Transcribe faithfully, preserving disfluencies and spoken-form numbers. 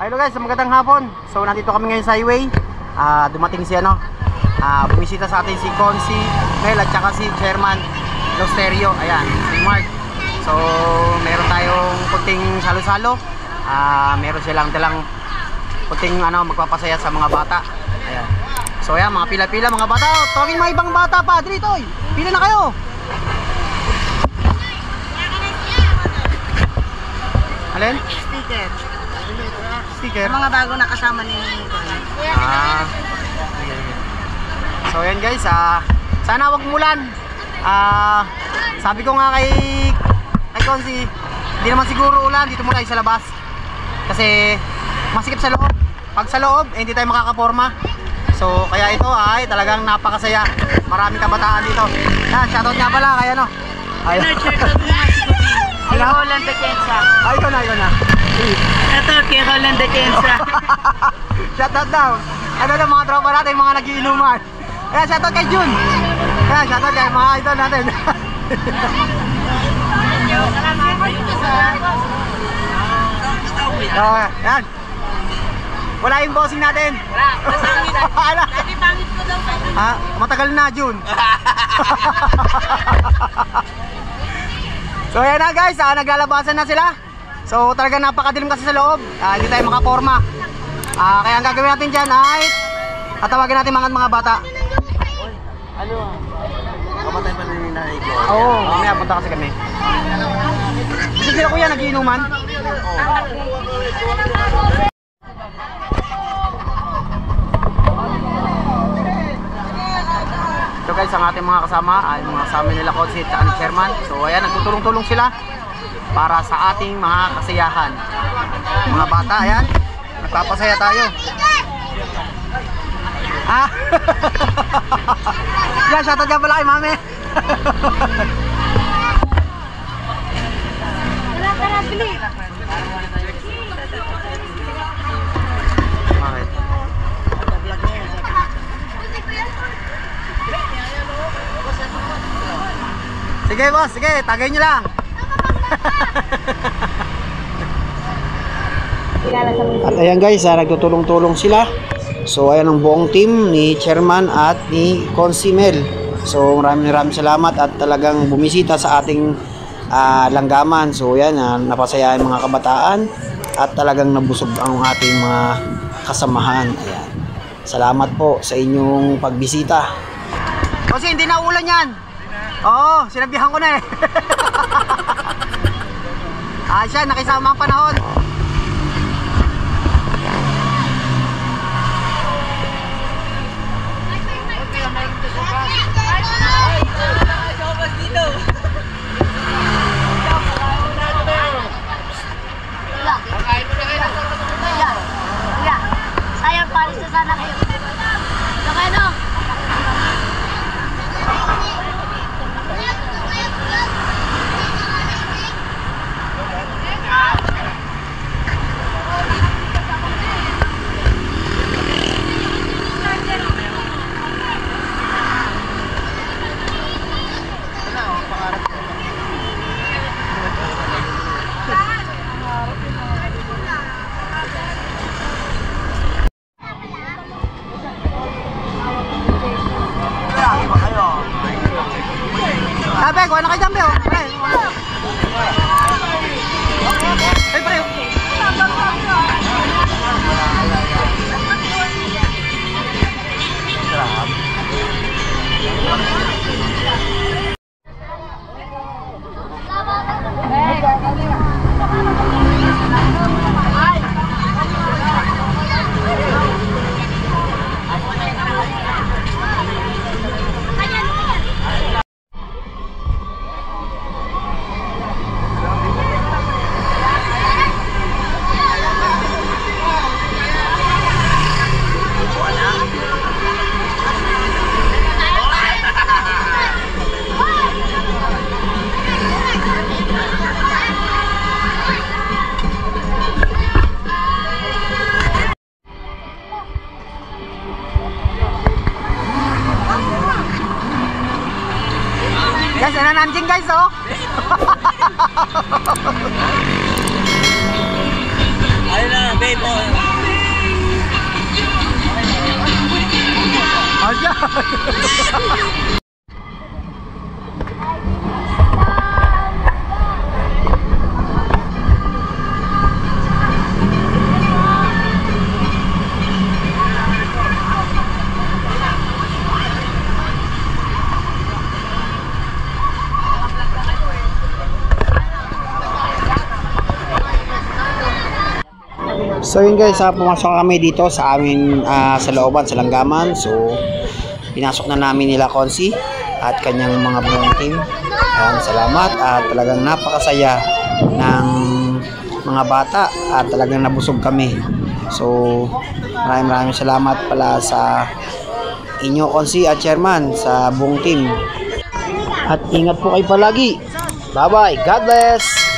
Hello guys, magandang hapon. So nandito kami ngayon sa highway. uh, Dumating si ano uh, bumisita sa atin si Consi Mel at saka si Chairman Losterio. Ayan, si Mark. So meron tayong kunting salo-salo. uh, Meron silang dalang kunting ano, magpapasaya sa mga bata. Ayan. So ayan, mga pila-pila mga bata. Tawagin mga ibang bata pa, dito oy. Pila na kayo. Alin? Sticker. Sticker? Ang mga bago na kasama ni Ah, okay, okay. So yan guys, ah, sana wag mulan. Ah, sabi ko nga kay kay Consi, hindi naman siguro ulan, dito muna tayo sa labas. Kasi masikip sa loob. Pag sa loob, eh, hindi tayo makakaporma. So kaya ito ay talagang napakasaya. Maraming kabataan dito. Yan, shoutout nga pala kay ano. Ay, Ay, Holland Dekensa. ay, ito na, ito na. Ito, kay Holland Dekensa. Shoutout daw. Ano na mga tropa natin, mga nagiinuman. Kaya shoutout kay Jun. Kaya shoutout kay mga idol natin. Okay, yan. Wala yung bossing natin. Wala, masangit. Ano? Dati pangit ko daw. Ah, matagal na Jun. So yan na guys, ah, naglalabasan na sila. So talaga napakadilim kasi sa loob. Ah, hindi tayo makaporma. Ah, kaya ang gagawin natin dyan ay tatawagin natin mga mga bata. Ano? Kamatay pa rin ni nanay ko. Oo, mamaya punta kasi kami. Kasi sila kuya nagiinuman. So guys, ang ating mga kasama ay mga kasama nila Consi at ni Chairman. So ayan, nagtutulong-tulong sila para sa ating mga kasiyahan. Mga bata, ayan, nagpapasaya tayo. Ah! Yan, shoutout nga pala kay mami. Wala ka na, bili. Bakit? Sige boss, sige, tagay nyo lang. At ayan guys, ah, nagtutulong-tulong sila. So ayan ang buong team ni Chairman at ni Consi Mel. So maraming maraming salamat at talagang bumisita sa ating uh, langgaman. So ayan, uh, napasaya ang mga kabataan at talagang nabusog ang ating mga kasamahan. Ayan. Salamat po sa inyong pagbisita. Kasi hindi na ulan yan. Oo, sinabihan ko na eh. Ah, siya, nakisama ang panahon. Sayang, palis na sana kayo. Okay, no? Sabi, kuha na kayo dyan, Beo. Ay, pare. Guys, ano nanjing guys, oh. Ayun na. babe, oh. So yun guys, uh, pumasok kami dito sa amin uh, sa looban, sa Langgaman. So pinasok na namin nila Konsi at kanyang mga buong team. Ayan, salamat at talagang napakasaya ng mga bata at talagang nabusog kami. So maraming maraming salamat pala sa inyo Konsi at Chairman sa buong team. At ingat po kayo palagi. Bye bye. God bless.